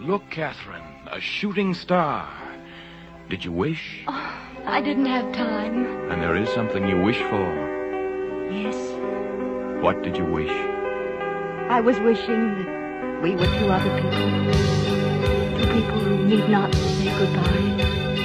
Look, Catherine, a shooting star. Did you wish? Oh, I didn't have time. And there is something you wish for. Yes. What did you wish? I was wishing that we were two other people. Two people who need not say goodbye.